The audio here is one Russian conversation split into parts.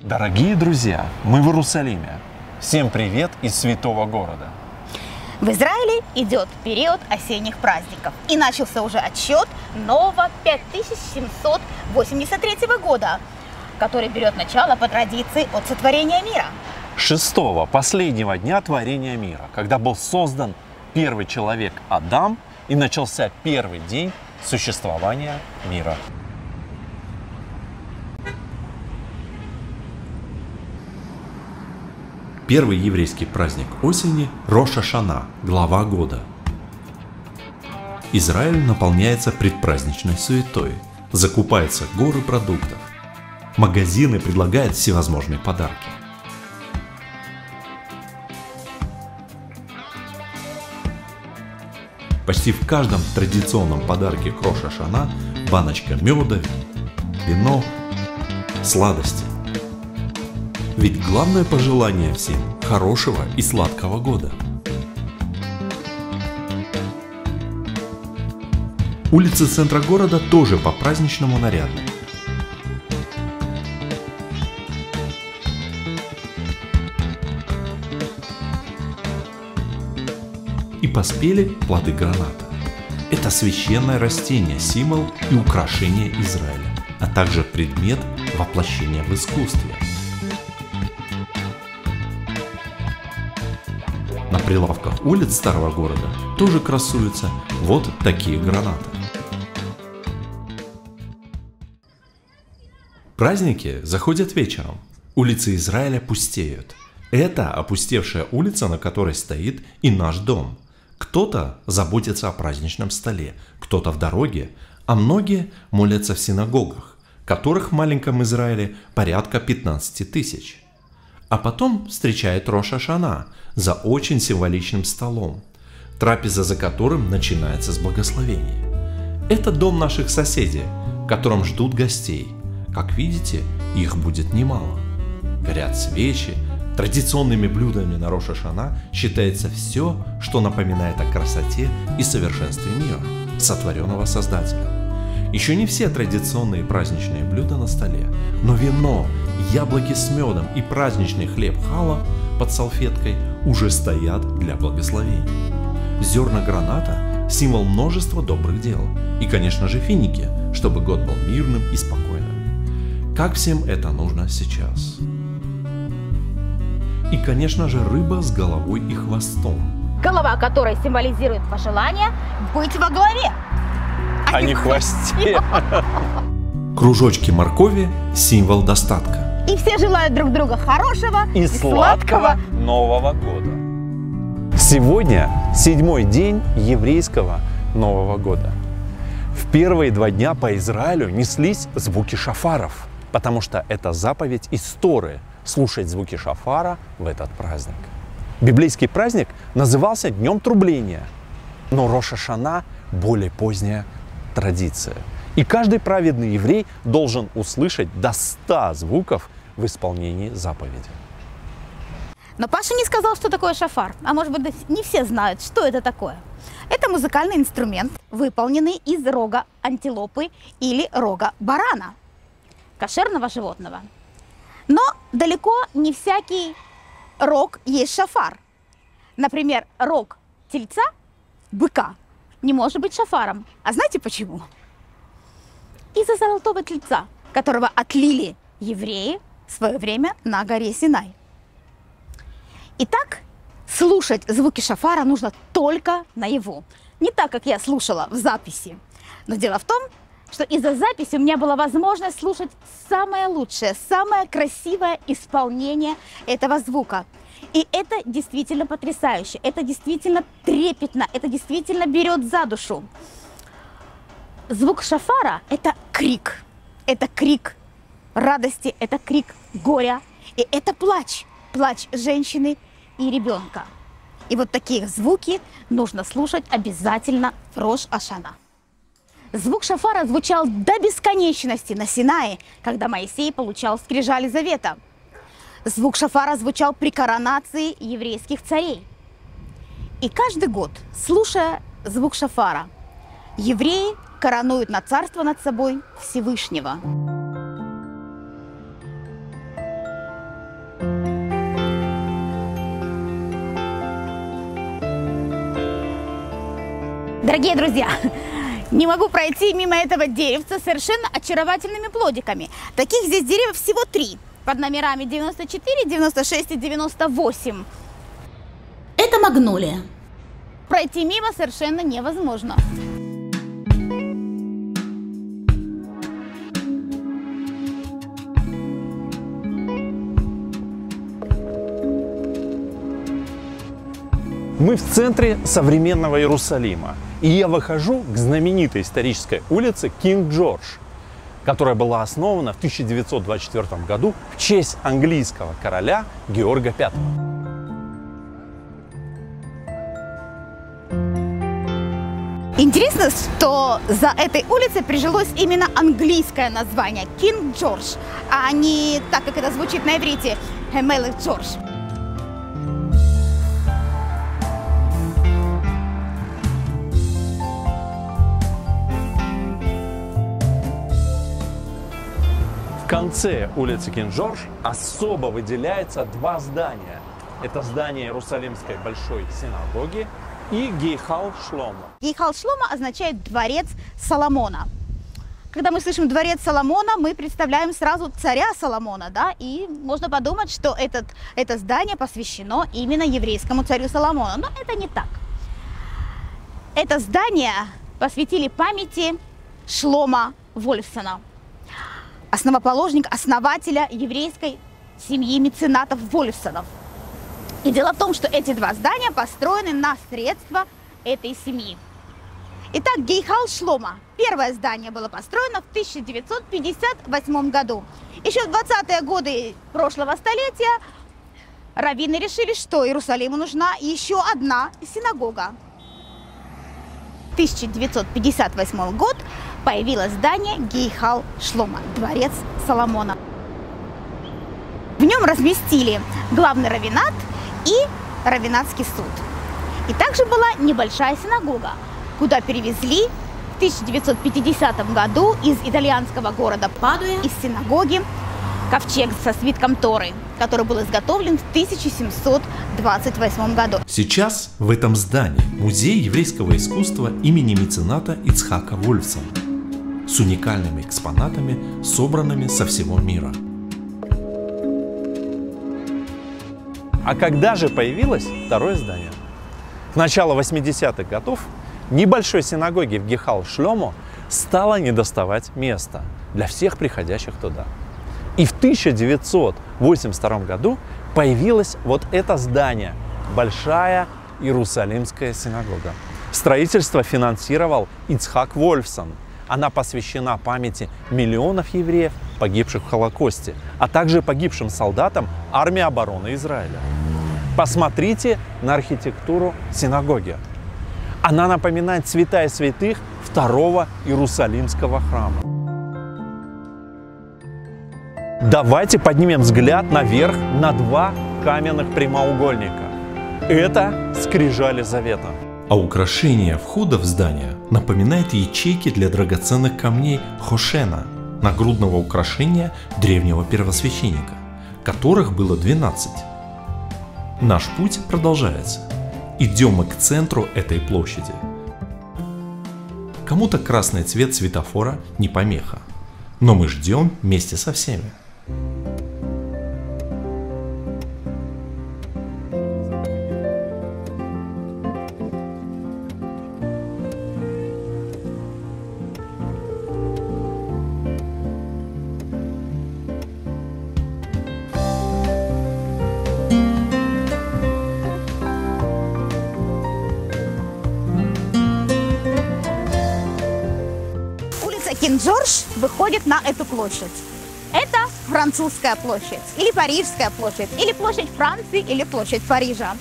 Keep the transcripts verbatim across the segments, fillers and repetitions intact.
Дорогие друзья, мы в Иерусалиме. Всем привет из святого города. В Израиле идет период осенних праздников. И начался уже отсчет нового пять тысяч семьсот восемьдесят третьего года, который берет начало по традиции от сотворения мира. Шестого, последнего дня творения мира, когда был создан первый человек Адам и начался первый день существования мира. Первый еврейский праздник осени – Рош ха-Шана, глава года. Израиль наполняется предпраздничной суетой, закупаются горы продуктов. Магазины предлагают всевозможные подарки. Почти в каждом традиционном подарке к Рош ха-Шана баночка меда, вино, сладости. Ведь главное пожелание всем – хорошего и сладкого года. Улицы центра города тоже по-праздничному нарядны. И поспели плоды граната. Это священное растение, символ и украшение Израиля, а также предмет воплощения в искусстве. На прилавках улиц старого города тоже красуются вот такие гранаты. Праздники заходят вечером. Улицы Израиля пустеют. Это опустевшая улица, на которой стоит и наш дом. Кто-то заботится о праздничном столе, кто-то в дороге, а многие молятся в синагогах, которых в маленьком Израиле порядка пятнадцати тысяч. А потом встречает Рош ха-Шана за очень символичным столом, трапеза за которым начинается с благословения. Это дом наших соседей, в котором ждут гостей. Как видите, их будет немало. Горят свечи. Традиционными блюдами на Рош ха-Шана считается все, что напоминает о красоте и совершенстве мира, сотворенного Создателем. Еще не все традиционные праздничные блюда на столе, но вино, яблоки с медом и праздничный хлеб хала под салфеткой уже стоят для благословения. Зерна граната – символ множества добрых дел. И, конечно же, финики, чтобы год был мирным и спокойным. Как всем это нужно сейчас? И, конечно же, рыба с головой и хвостом. Голова которой символизирует пожелание быть во главе, А не в хвосте. Кружочки моркови – символ достатка. И все желают друг друга хорошего И сладкого Нового года. Сегодня седьмой день еврейского Нового года. В первые два дня по Израилю неслись звуки шафаров, потому что это заповедь из Торы – слушать звуки шафара в этот праздник. Библейский праздник назывался Днем Трубления, но Рош ха-Шана – более поздняя традиция. И каждый праведный еврей должен услышать до ста звуков в исполнении заповеди. Но Паша не сказал, что такое шафар. А может быть, не все знают, что это такое. Это музыкальный инструмент, выполненный из рога антилопы или рога барана, кошерного животного. Но далеко не всякий рог есть шафар. Например, рог тельца, быка, не может быть шафаром. А знаете почему? Из-за золотого тельца, которого отлили евреи в свое время на горе Синай. Итак, слушать звуки шафара нужно только наяву. Не так, как я слушала в записи. Но дело в том, что из-за записи у меня была возможность слушать самое лучшее, самое красивое исполнение этого звука. И это действительно потрясающе, это действительно трепетно, это действительно берет за душу. Звук шафара – это крик, это крик радости, это крик горя, и это плач, плач женщины и ребенка. И вот такие звуки нужно слушать обязательно в Рош ха-Шана. Звук шафара звучал до бесконечности на Синае, когда Моисей получал скрижали завета. Звук шафара звучал при коронации еврейских царей. И каждый год, слушая звук шафара, евреи коронуют на царство над собой Всевышнего. Дорогие друзья, не могу пройти мимо этого деревца с совершенно очаровательными плодиками. Таких здесь деревьев всего три, под номерами девяносто четыре, девяносто шесть и девяносто восемь. Это магнолия. Пройти мимо совершенно невозможно. Мы в центре современного Иерусалима, и я выхожу к знаменитой исторической улице Кинг-Джордж, которая была основана в тысяча девятьсот двадцать четвёртом году в честь английского короля Георга Пятого. Интересно, что за этой улицей прижилось именно английское название Кинг-Джордж, а не так, как это звучит на иврите, Мелех Джордж. В конце улицы Кинг-Джордж особо выделяются два здания. Это здание Иерусалимской Большой Синагоги и Гейхал Шломо. Гейхал Шломо означает «дворец Соломона». Когда мы слышим «дворец Соломона», мы представляем сразу царя Соломона, да, и можно подумать, что этот, это здание посвящено именно еврейскому царю Соломону. Но это не так. Это здание посвятили памяти Шломо Вольфсона, основоположник, основателя еврейской семьи меценатов Вольфсонов. И дело в том, что эти два здания построены на средства этой семьи. Итак, Гейхал Шломо. Первое здание было построено в тысяча девятьсот пятьдесят восьмом году. Еще в двадцатые годы прошлого столетия раввины решили, что Иерусалиму нужна еще одна синагога. В тысяча девятьсот пятьдесят восьмой год появилось здание Гейхал Шломо, дворец Соломона. В нем разместили главный раввинат и раввинатский суд. И также была небольшая синагога, куда перевезли в тысяча девятьсот пятидесятом году из итальянского города Падуя, из синагоги, ковчег со свитком Торы, который был изготовлен в тысяча семьсот двадцать восьмом году. Сейчас в этом здании музей еврейского искусства имени мецената Ицхака Вольфсона с уникальными экспонатами, собранными со всего мира. А когда же появилось второе здание? К началу восьмидесятых годов небольшой синагоге в Гейхал Шломо стало недоставать места для всех приходящих туда. И в тысяча девятьсот восемьдесят втором году появилось вот это здание, Большая Иерусалимская синагога. Строительство финансировал Ицхак Вольфсон. Она посвящена памяти миллионов евреев, погибших в Холокосте, а также погибшим солдатам армии обороны Израиля. Посмотрите на архитектуру синагоги. Она напоминает святая святых второго Иерусалимского храма. Давайте поднимем взгляд наверх на два каменных прямоугольника. Это скрижали завета. А украшение входа в здание напоминает ячейки для драгоценных камней Хошена, нагрудного украшения древнего первосвященника, которых было двенадцать. Наш путь продолжается. Идем мы к центру этой площади. Кому-то красный цвет светофора не помеха, но мы ждем вместе со всеми. Кинг-Джордж выходит на эту площадь. Это французская площадь, или парижская площадь, или площадь Франции, или площадь Парижа.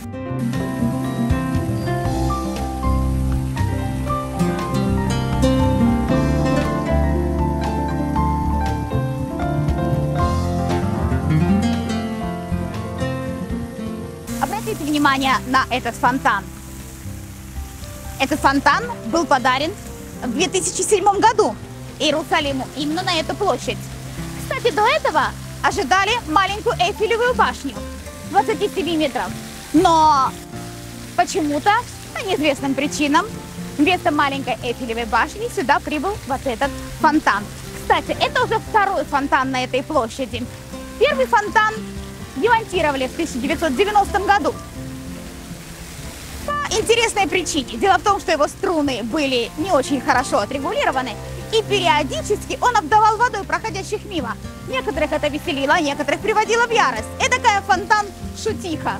Обратите внимание на этот фонтан. Этот фонтан был подарен в две тысячи седьмом году Иерусалиму именно на эту площадь. Кстати, до этого ожидали маленькую Эйфелевую башню двадцати семи метров. Но почему-то, по неизвестным причинам, Вместо маленькой Эйфелевой башни сюда прибыл вот этот фонтан. Кстати, это уже второй фонтан на этой площади. Первый фонтан демонтировали в тысяча девятьсот девяностом году. По интересной причине. Дело в том, что его струны были не очень хорошо отрегулированы, и периодически он обдавал водой проходящих мимо. Некоторых это веселило, некоторых приводило в ярость. Эдакая фонтан-шутиха.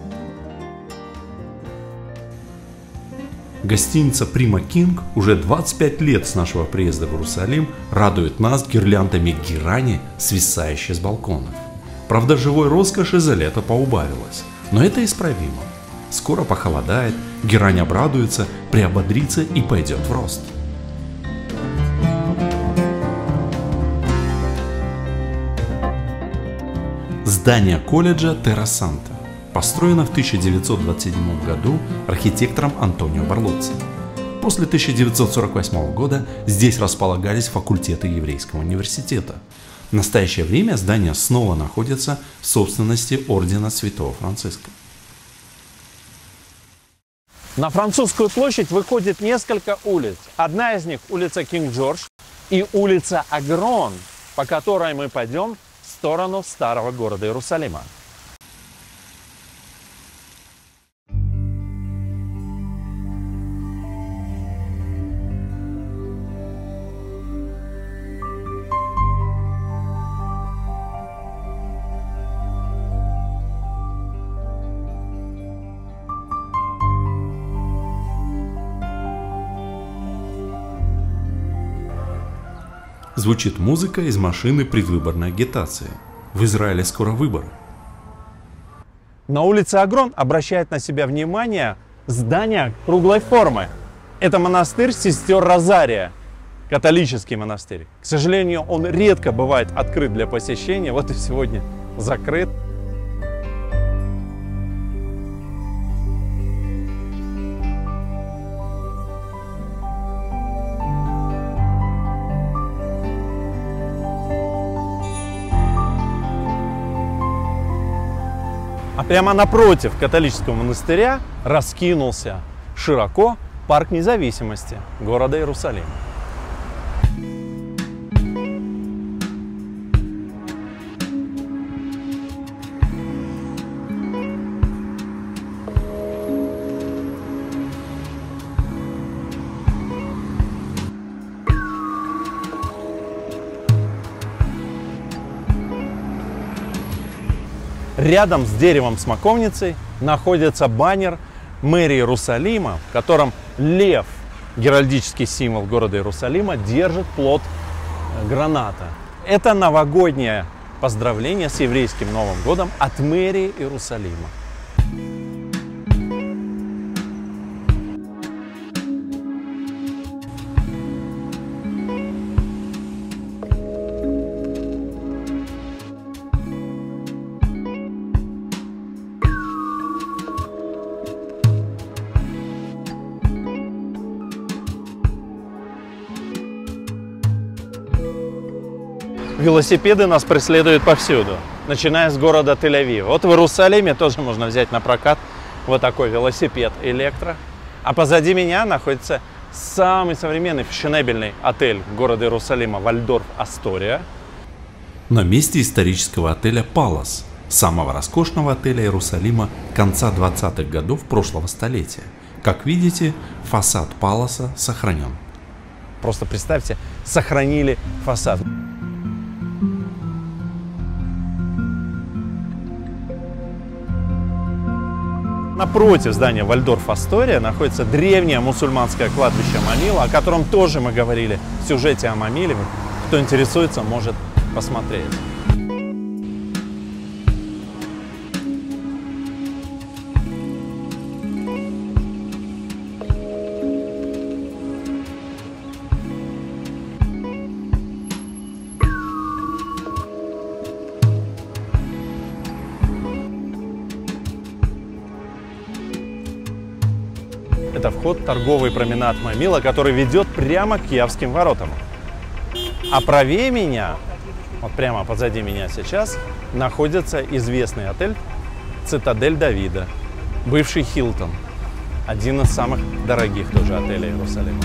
Гостиница Прима Кинг уже двадцать пять лет с нашего приезда в Иерусалим радует нас гирляндами герани, свисающей с балконов. Правда, живой роскоши за лето поубавилось, но это исправимо. Скоро похолодает, герань обрадуется, приободрится и пойдет в рост. Здание колледжа Терра Санта построено в тысяча девятьсот двадцать седьмом году архитектором Антонио Барлоцци. После тысяча девятьсот сорок восьмого года здесь располагались факультеты Еврейского университета. В настоящее время здание снова находится в собственности Ордена Святого Франциска. На Французскую площадь выходит несколько улиц. Одна из них улица Кинг-Джордж и улица Агрон, по которой мы пойдем в сторону старого города Иерусалима. Звучит музыка из машины предвыборной агитации. В Израиле скоро выборы. На улице Агрон обращает на себя внимание здание круглой формы. Это монастырь сестер Розария, католический монастырь. К сожалению, он редко бывает открыт для посещения, вот и сегодня закрыт. А прямо напротив католического монастыря раскинулся широко парк независимости города Иерусалима. Рядом с деревом смоковницей находится баннер мэрии Иерусалима, в котором лев, геральдический символ города Иерусалима, держит плод граната. Это новогоднее поздравление с еврейским Новым годом от мэрии Иерусалима. Велосипеды нас преследуют повсюду, начиная с города Тель-Авив. Вот в Иерусалиме тоже можно взять на прокат вот такой велосипед электро. А позади меня находится самый современный фешенебельный отель города Иерусалима Вальдорф Астория. На месте исторического отеля Палас, самого роскошного отеля Иерусалима конца двадцатых годов прошлого столетия. Как видите, фасад Паласа сохранен. Просто представьте, сохранили фасад. Напротив здания Вальдорф Астория находится древнее мусульманское кладбище Мамила, о котором тоже мы говорили в сюжете о Мамиле. Кто интересуется, может посмотреть. Это вход в торговый променад Мамила, который ведет прямо к Киевским воротам. А правее меня, вот прямо позади меня сейчас, находится известный отель «Цитадель Давида», бывший Хилтон. один из самых дорогих тоже отелей Иерусалима.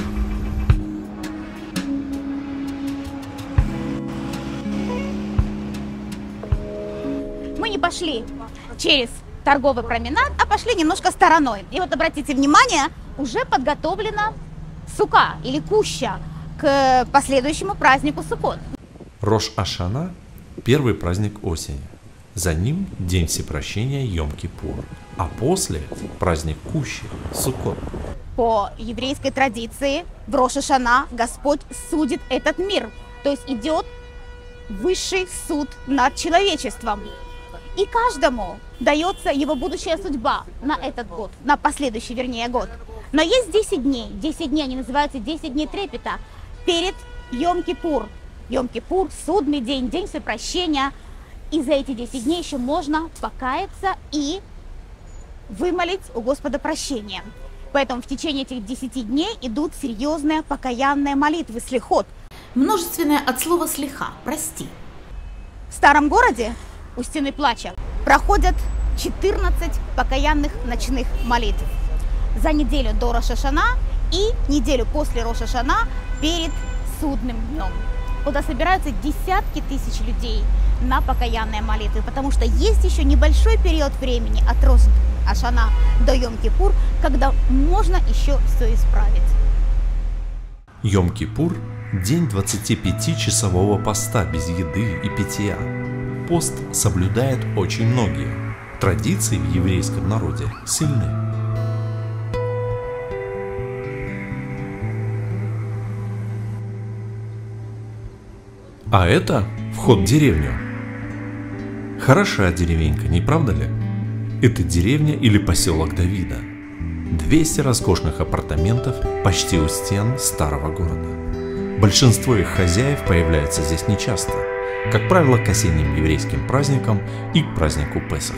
Мы не пошли через торговый променад, а пошли немножко стороной. И вот обратите внимание, уже подготовлена сука или куща к последующему празднику Суккот. Рош Ашана – первый праздник осени. За ним День Всепрощения Йом-Кипур, а после – праздник Кущи – Суккот. По еврейской традиции в Рош Ашана Господь судит этот мир, то есть идет высший суд над человечеством. И каждому дается его будущая судьба на этот год, на последующий, вернее, год. Но есть десять дней, десять дней, они называются десять дней трепета, перед Йом-Кипур. Йом-Кипур, судный день, день всепрощения. И за эти десять дней еще можно покаяться и вымолить у Господа прощения. Поэтому в течение этих десяти дней идут серьезные покаянные молитвы, слихот. Множественное от слова слиха – прости. В старом городе у стены плача проходят четырнадцать покаянных ночных молитв за неделю до Рош Ашана и неделю после Рош Ашана перед судным днем, куда собираются десятки тысяч людей на покаянные молитвы, потому что есть еще небольшой период времени от Рош Ашана до Йом-Кипур, когда можно еще все исправить. Йом-Кипур – день двадцатипятичасового поста без еды и питья. Пост соблюдают очень многие. Традиции в еврейском народе сильны. А это вход в деревню. Хорошая деревенька, не правда ли? Это деревня или поселок Давида. двести роскошных апартаментов почти у стен старого города. Большинство их хозяев появляются здесь нечасто. Как правило, к осенним еврейским праздникам и к празднику Песах.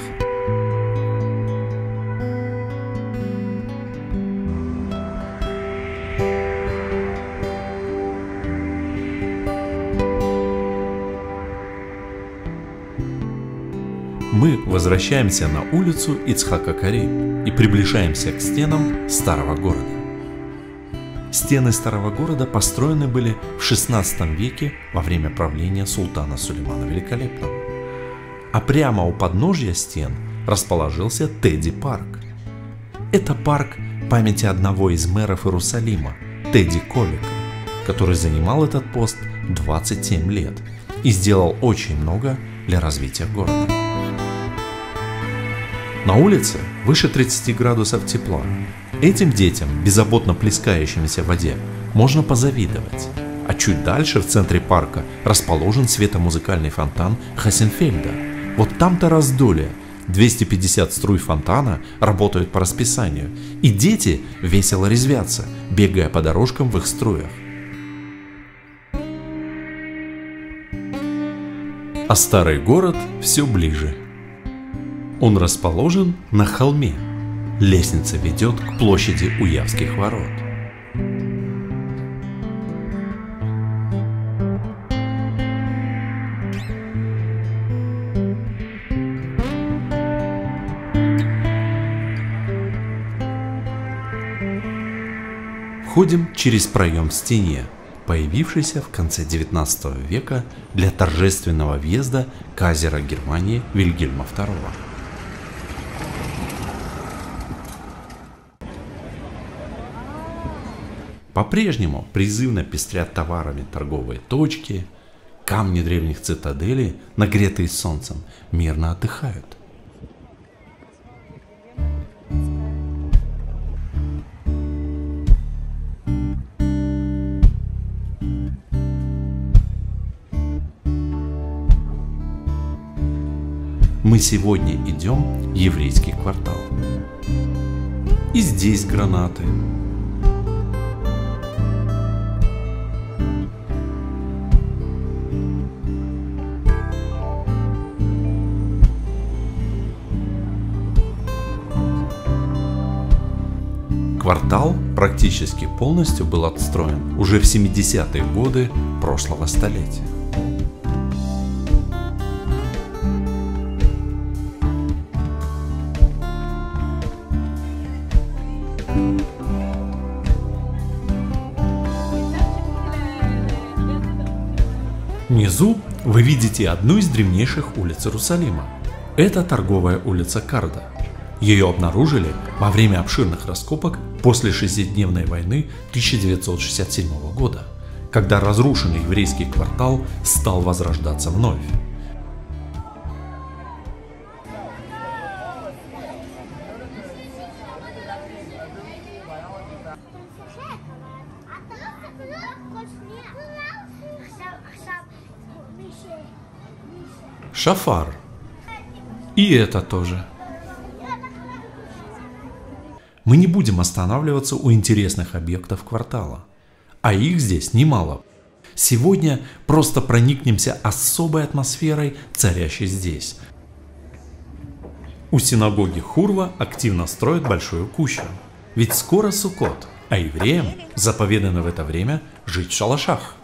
Мы возвращаемся на улицу Ицхака Кари и приближаемся к стенам старого города. Стены старого города построены были в шестнадцатом веке во время правления султана Сулеймана Великолепного. А прямо у подножья стен расположился Тедди парк. Это парк памяти одного из мэров Иерусалима, Тедди Колика, который занимал этот пост двадцать семь лет и сделал очень много для развития города. На улице выше тридцати градусов тепла. Этим детям, беззаботно плескающимся в воде, можно позавидовать. А чуть дальше, в центре парка, расположен светомузыкальный фонтан Хасенфельда. Вот там-то раздолье. двести пятьдесят струй фонтана работают по расписанию, и дети весело резвятся, бегая по дорожкам в их струях. А старый город все ближе. Он расположен на холме. Лестница ведет к площади Уявских ворот. Входим через проем в стене, появившийся в конце девятнадцатого века для торжественного въезда кайзера Германии Вильгельма второго. По-прежнему призывно пестрят товарами торговые точки, камни древних цитаделей, нагретые солнцем, мирно отдыхают. Мы сегодня идем в еврейский квартал. И здесь гранаты. Квартал практически полностью был отстроен уже в семидесятые годы прошлого столетия. Внизу вы видите одну из древнейших улиц Иерусалима. Это торговая улица Карда. Ее обнаружили во время обширных раскопок после шестидневной войны тысяча девятьсот шестьдесят седьмого года, когда разрушенный еврейский квартал стал возрождаться вновь. Шафар. И это тоже. Мы не будем останавливаться у интересных объектов квартала, а их здесь немало. Сегодня просто проникнемся особой атмосферой, царящей здесь. У синагоги Хурва активно строят большую кущу, ведь скоро Суккот, а евреям заповедано в это время жить в шалашах.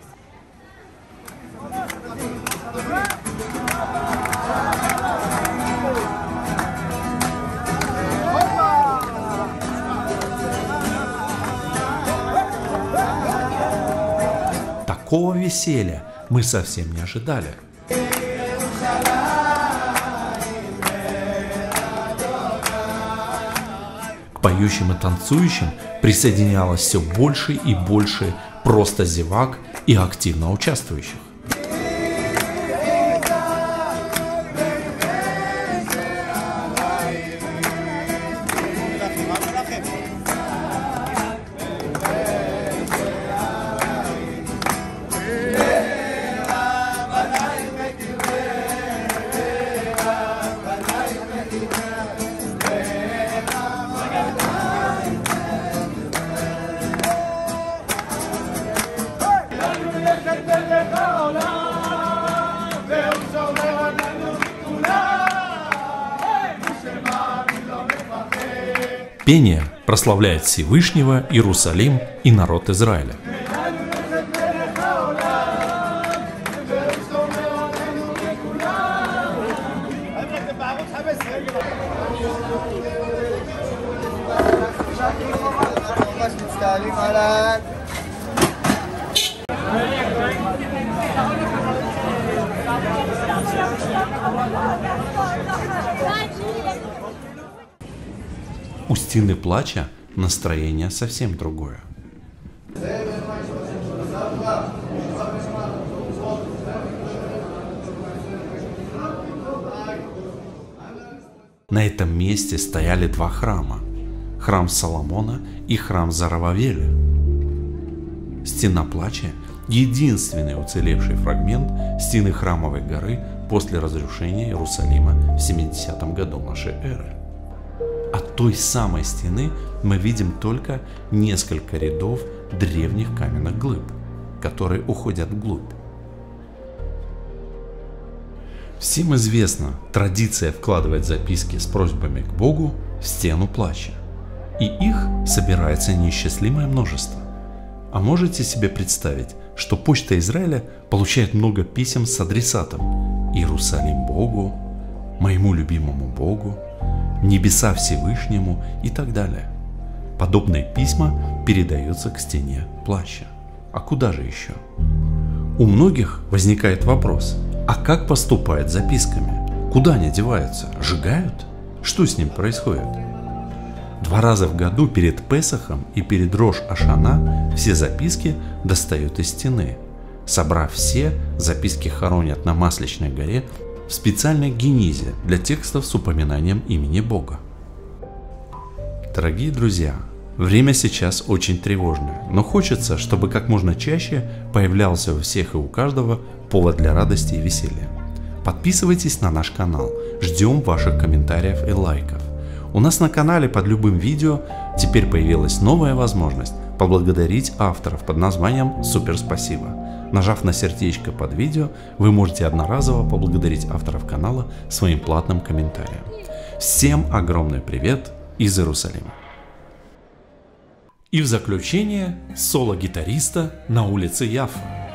Такого веселья мы совсем не ожидали. К поющим и танцующим присоединялось все больше и больше просто зевак и активно участвующих. Пение прославляет Всевышнего, Иерусалим и народ Израиля. У стены плача настроение совсем другое. На этом месте стояли два храма – храм Соломона и храм Зарававеля. Стена плача – единственный уцелевший фрагмент стены Храмовой горы после разрушения Иерусалима в семидесятом году нашей эры. От той самой стены мы видим только несколько рядов древних каменных глыб, которые уходят вглубь. Всем известна традиция вкладывать записки с просьбами к Богу в стену плача, и их собирается неисчислимое множество. А можете себе представить, что Почта Израиля получает много писем с адресатом «Иерусалим Богу», «Моему любимому Богу», «Небеса Всевышнему» и так далее. Подобные письма передаются к стене плача. А куда же еще? У многих возникает вопрос, а как поступают с записками? Куда они деваются? Сжигают? Что с ним происходит? Два раза в году перед Песахом и перед Рош Ашана все записки достают из стены. Собрав все, записки хоронят на Масличной горе в специальной генизе для текстов с упоминанием имени Бога. Дорогие друзья, время сейчас очень тревожное, но хочется, чтобы как можно чаще появлялся у всех и у каждого повод для радости и веселья. Подписывайтесь на наш канал, ждем ваших комментариев и лайков. У нас на канале под любым видео теперь появилась новая возможность поблагодарить авторов под названием «Супер спасибо». Нажав на сердечко под видео, вы можете одноразово поблагодарить авторов канала своим платным комментарием. Всем огромный привет из Иерусалима. И в заключение соло гитариста на улице Яффа.